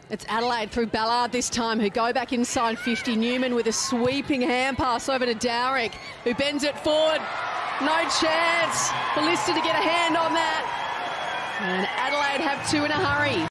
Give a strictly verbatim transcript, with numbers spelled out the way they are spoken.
It's Adelaide through Ballard this time, who go back inside fifty. Newman with a sweeping hand pass over to Dowrick, who bends it forward. No chance for Lister to get a hand on that. And Adelaide have two in a hurry.